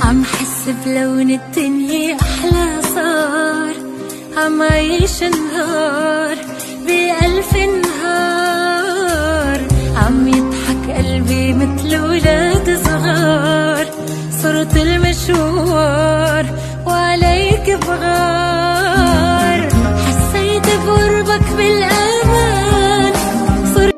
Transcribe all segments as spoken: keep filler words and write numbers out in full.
عم حس بلون الدنيا أحلى صار، عم عيش نهار بألف نهار، عم يضحك قلبي مثل ولاد صغار، صرت المشوار وعليك بغار، حسيت بقربك بالأمان صرت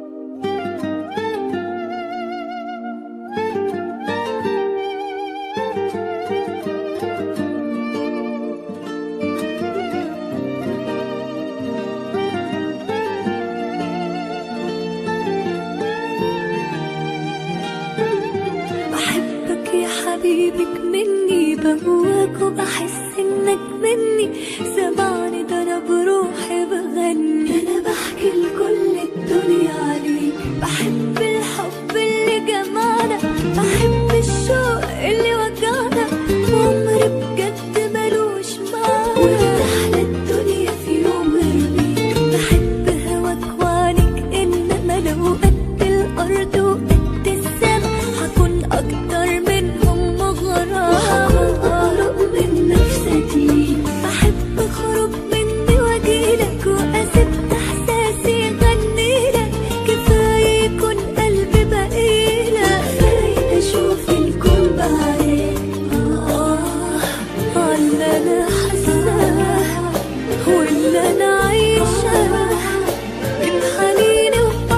حبيبك مني، بهواك وبحس انك مني، سمعني ده انا بروحي بغني، انا بحكي لكل الدنيا عليك، بحب الحب اللي جمعنا، بحب الشوق اللي وجعنا، وعمري بجد ملوش معنى، وتحلى الدنيا في يوم رميك، بحب هواك وعنك، انما لو قد الارض وقد السما هكون اكتر منهم وهكون أقرب من نفسي، بحب أخرج مني وأجيلك وأسيب إحساسي يغنيلك، كفاية يكون قلبي بقيلك، كفاية أشوف الكون بعينك، آه عاللي أنا حاساه واللي أنا عايشاه من حنيني،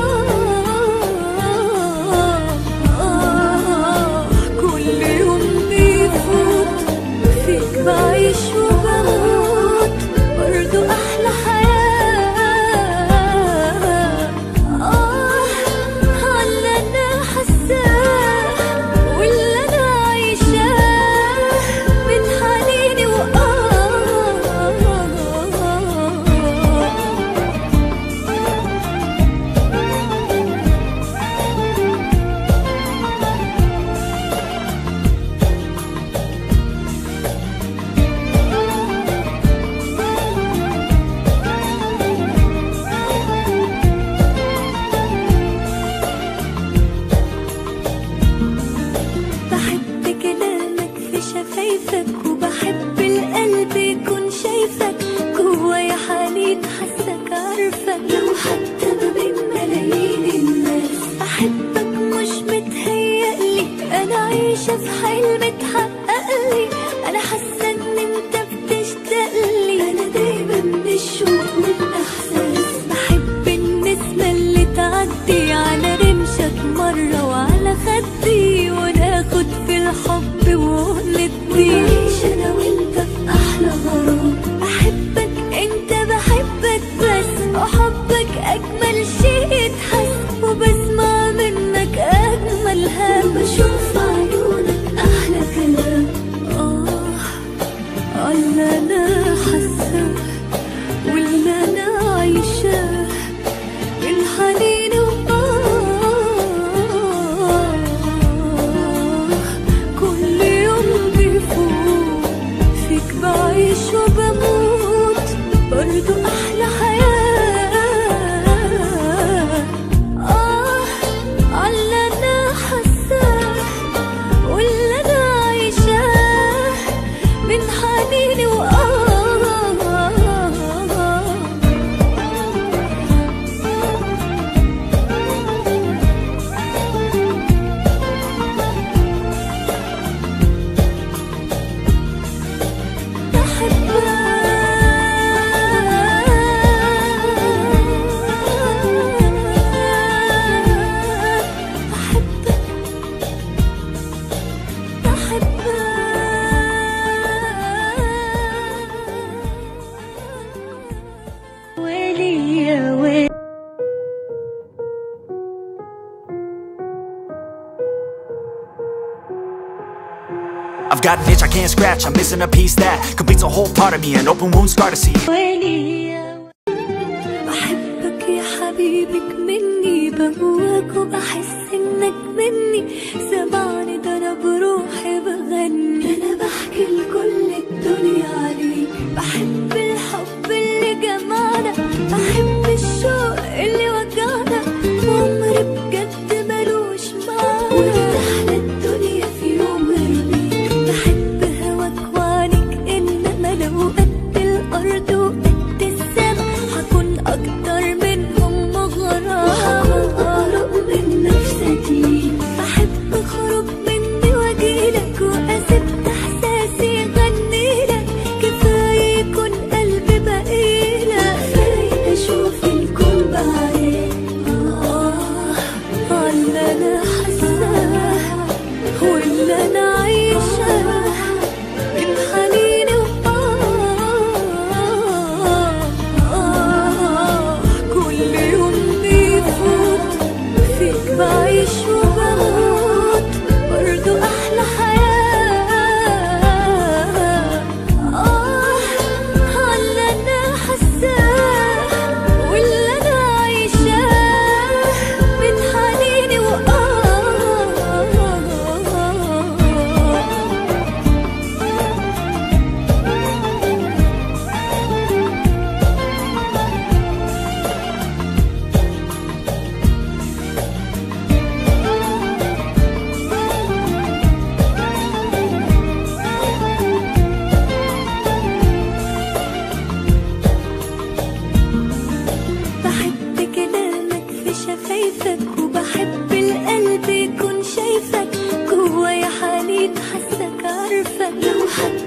وآه آه كل يوم بعيش وبموت برضو أحلى حياة، آه عاللي أنا حاساه واللي أنا عايشاه من حنيني، وبحب القلب يكون شايفك جوايا حنين، حاسك عارفك لو حتى ما بين ملايين الناس، بحبك مش متهيألي، انا عايشة في حلم اتحققلي، انا حاسة ان انت بتشتاقلي، انا دايما من الشوق والاحساس، بحب النسمة اللي تعدي على رمشك مرة وعلى خدي، وناخد في الحب وندي، انا وانت في احلى غرام، بحبك انت بحبك بس، وحبك اجمل شيء يتحس، وبسمع منك اجمل هم، بشوف عيونك احلى كلام، اه اللي انا حاساه واللي انا عايشاه من حنيني، وآه كل يوم بيفوت فيك بعيش وبموت برضو أحلى حياة، آه عاللي أنا حاساه واللي أنا عايشاه من حنيني، وآه I've got an itch I can't scratch, I'm missing a piece that completes a whole part of me, an open wound scar to see. بحبك يا حبيبك مني، بهواك وبحس انك مني، سمعني ده انا بروحي بغني، انا بحكي لكل الدنيا عليك، بحب الحب اللي جمعنا، بحب الشوق اللي وجعنا، وعمري بجد ملوش معنى، وتحلى الدنيا في يوم رميك، يمكن حاسك عارفة لو حد